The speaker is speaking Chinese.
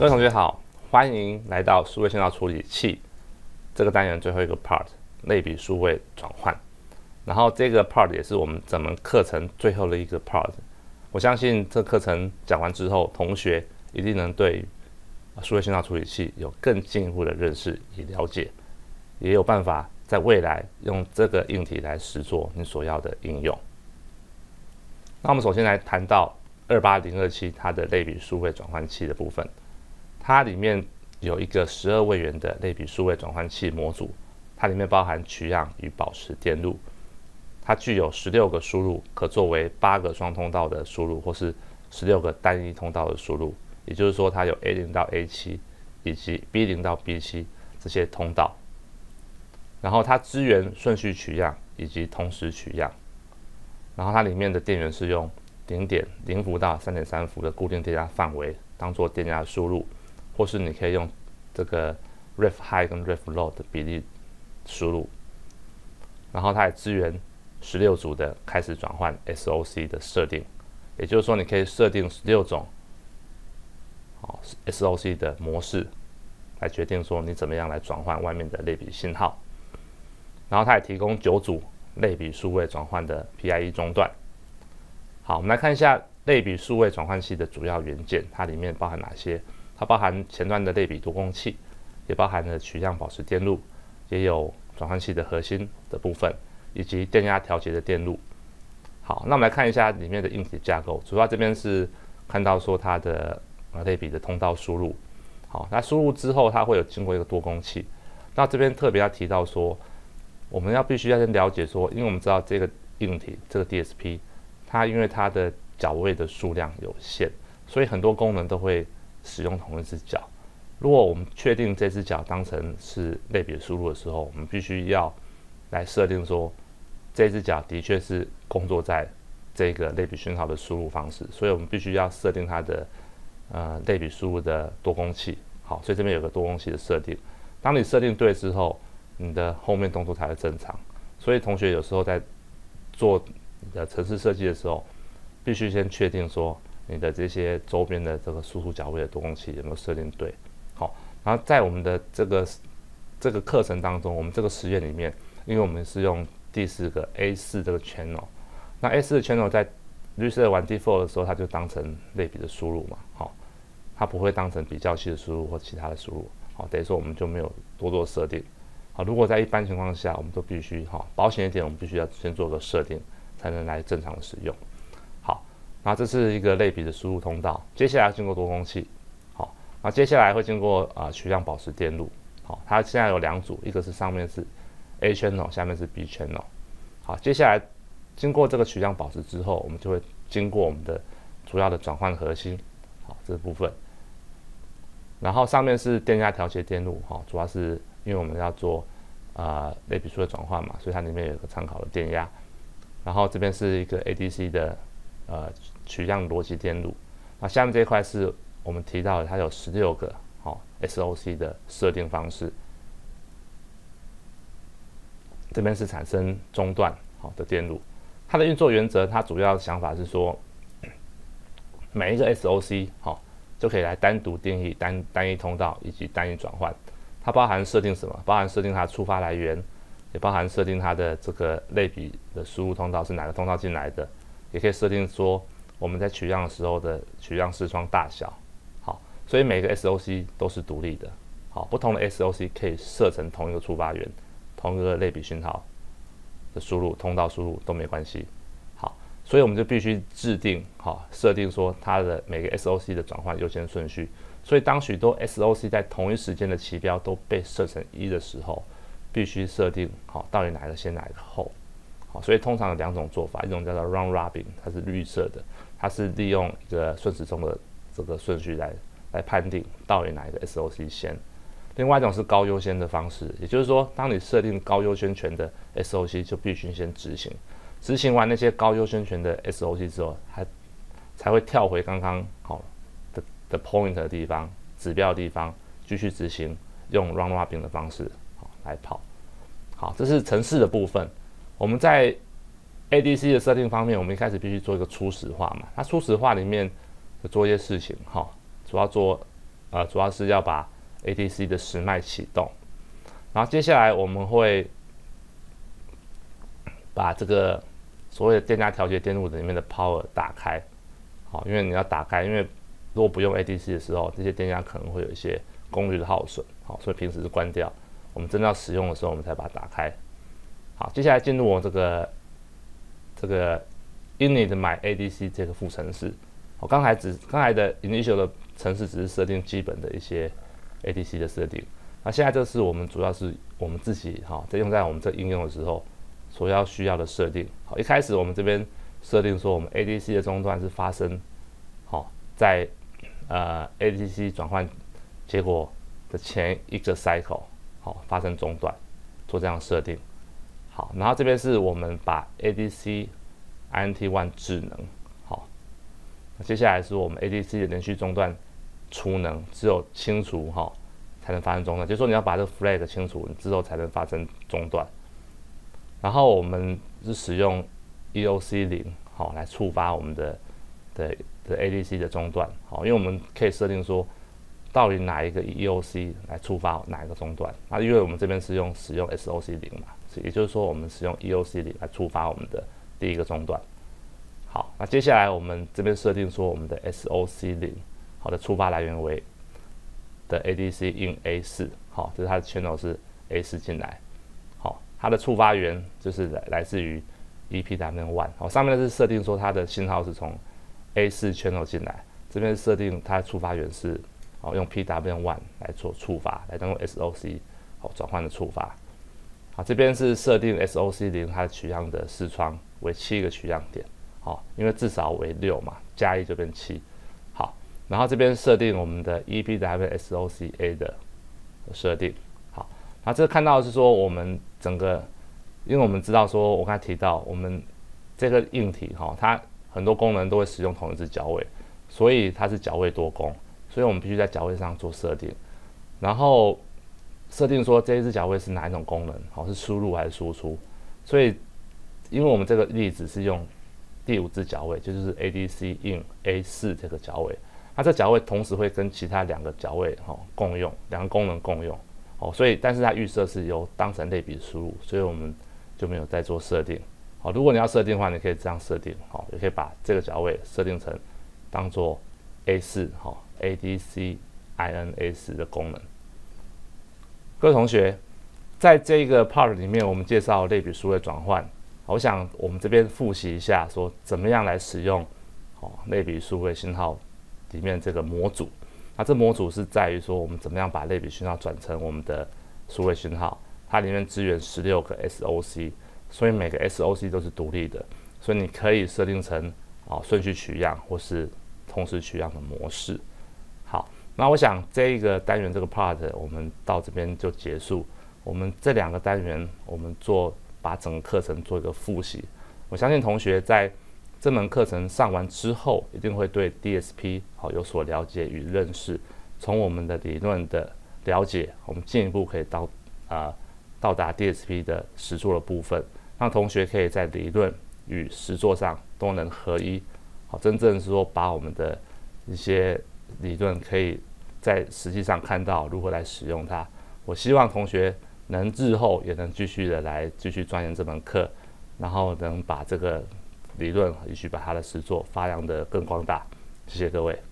各位同学好，欢迎来到数位信号处理器这个单元最后一个 part 类比数位转换。然后这个 part 也是我们整门课程最后的一个 part。我相信这课程讲完之后，同学一定能对数位信号处理器有更进一步的认识与了解，也有办法在未来用这个硬体来实作你所要的应用。那我们首先来谈到28027它的类比数位转换器的部分。它里面有一个12位元的类比数位转换器模组，它里面包含取样与保持电路，它具有16个输入，可作为8个双通道的输入，或是16个单一通道的输入。也就是说，它有 A0 到 A7 以及 B0 到 B7 这些通道。然后它支援顺序取样以及同时取样。然后它里面的电源是用0.0伏到3.3伏的固定电压范围当做电压输入。或是你可以用这个 ref high 跟 ref low 的比例输入，然后它也支援16组的开始转换 SOC 的设定，也就是说你可以设定16种SOC 的模式，来决定说你怎么样来转换外面的类比信号。然后它也提供9组类比数位转换的 PIE 中段。好，我们来看一下类比数位转换器的主要元件，它里面包含哪些？它包含前端的类比多工器，也包含了取样保持电路，也有转换器的核心的部分，以及电压调节的电路。好，那我们来看一下里面的硬体架构。主要这边是看到说它的类比的通道输入。好，那输入之后，它会有经过一个多工器。那这边特别要提到说，我们必须要先了解说，因为我们知道这个硬体这个 DSP， 它因为它的角位的数量有限，所以很多功能都会使用同一只角。如果我们确定这只角当成是类比的输入的时候，我们必须要来设定说，这只角的确是工作在这个类比讯号的输入方式，所以我们必须要设定它的类比输入的多工器。好，所以这边有个多工器的设定。当你设定对之后，你的后面动作才会正常。所以同学有时候在做你的程式设计的时候，必须先确定说，你的这些周边的这个输出角位的多工器有没有设定对？好，然后在我们的这个课程当中，我们这个实验里面，因为我们是用第4个 A4 这个 channel， 那 A4 的 channel 在reset 完 default 的时候，它就当成类比的输入嘛，好，它不会当成比较器的输入或其他的输入，好，等于说我们就没有多做设定。好，如果在一般情况下，我们都必须保险一点，我们必须要先做个设定，才能来正常的使用。那这是一个类比的输入通道，接下来要经过多工器，好，那接下来会经过取样保持电路，好，它现在有2组，一个是上面是 A channel， 下面是 B channel， 好，接下来经过这个取样保持之后，我们就会经过我们的主要的转换核心，好，这个部分，然后上面是电压调节电路，好，主要是因为我们要做类比数位转换嘛，所以它里面有一个参考的电压，然后这边是一个 ADC 的取样逻辑电路，那下面这一块是我们提到的，它有16个SOC 的设定方式。这边是产生中段的电路，它的运作原则，它主要的想法是说，每一个 SOC 就可以来单独定义单一通道以及单一转换。它包含设定什么？包含设定它的触发来源，也包含设定它的这个类比的输入通道是哪个通道进来的。也可以设定说我们在取样的时候的取样视窗大小，好，所以每个 SOC 都是独立的，好，不同的 SOC 可以设成同一个触发源，同一个类比讯号的输入通道输入都没关系，好，所以我们就必须制定设定说它的每个 SOC 的转换优先顺序，所以当许多 SOC 在同一时间的旗标都被设成1的时候，必须设定到底哪个先哪个后。好，所以通常有2种做法，一种叫做 round robin， 它是绿色的，它是利用一个顺时钟的这个顺序来判定到底哪一个 SOC 先。另外一种是高优先的方式，也就是说，当你设定高优先权的 SOC， 就必须先执行，执行完那些高优先权的 SOC 之后，才会跳回刚刚的 point 的地方，指标的地方，继续执行用 round robin 的方式来跑。好，这是程式的部分。我们在 ADC 的设定方面，我们一开始必须做一个初始化嘛。它初始化里面有做一些事情，主要做主要是要把 ADC 的时脉启动，然后接下来我们会把这个所谓的电压调节电路里面的 power 打开，好，因为你要打开，因为如果不用 ADC 的时候，这些电压可能会有一些功率的耗损，好，所以平时是关掉，我们真的要使用的时候，我们才把它打开。好，接下来进入我这个init my ADC 这个副程式，我刚才的 initial 的程式只是设定基本的一些 ADC 的设定，那现在这是我们主要是我们自己在用在我们这应用的时候所需要的设定。好，一开始我们这边设定说我们 ADC 的中断是发生在ADC 转换结果的前一个 cycle 发生中断，做这样设定。好，然后这边是我们把 ADC INT1 智能，好，那接下来是我们 ADC 的连续中断除能，只有清除才能发生中断，就是说你要把这个 flag 清除，你之后才能发生中断。然后我们是使用 EOC0 来触发我们的 ADC 的中断，好，因为我们可以设定说到底哪一个 EOC 来触发哪一个中断，那因为我们这边是使用 SOC0 嘛，也就是说我们使用 EOC0 来触发我们的第一个中断。好，那接下来我们这边设定说我们的 SOC0 的触发来源为的 ADC in A4， 好，这是它的 channel 是 A4 进来，好，它的触发源就是来自于 EPW1， 好，上面是设定说它的信号是从 A4 channel 进来，这边设定它的触发源是用 PWM1 来做触发，来当做 SOC 转换的触发。好，这边是设定 SOC0 它的取样的视窗为7个取样点，好，因为至少为6嘛，加1就变7。好，然后这边设定我们的 EPW-SOC-A 的设定。好，然后这个看到的是说我们整个，因为我们知道说我刚才提到我们这个硬体它很多功能都会使用同一只脚位，所以它是脚位多功，所以我们必须在脚位上做设定，然后设定说这一只脚位是哪一种功能，是输入还是输出。所以因为我们这个例子是用第5只脚位，就是 ADC in A4 这个脚位，那这脚位同时会跟其他2个脚位共用，2个功能共用，所以但是它预设是由当成类比输入，所以我们就没有再做设定。好，如果你要设定的话，你可以这样设定，也可以把这个脚位设定成当做 A4 ADC IN A4 的功能。各位同学，在这个 part 里面，我们介绍类比数位转换。我想我们这边复习一下，说怎么样来使用类比数位信号里面这个模组。那这模组是在于说我们怎么样把类比讯号转成我们的数位讯号，它里面支援16个 SOC， 所以每个 SOC 都是独立的，所以你可以设定成顺序取样或是同时取样的模式。好，那我想这一个单元这个 part 我们到这边就结束。我们这2个单元我们把整个课程做一个复习。我相信同学在这门课程上完之后，一定会对 DSP 有所了解与认识。从我们的理论的了解，我们进一步可以到达 DSP 的实作的部分，让同学可以在理论与实作上都能合一，真正是说把我们的一些理论可以在实际上看到如何来使用它。我希望同学能日后也能继续钻研这门课，然后能把这个理论继续把它的实作发扬得更光大。谢谢各位。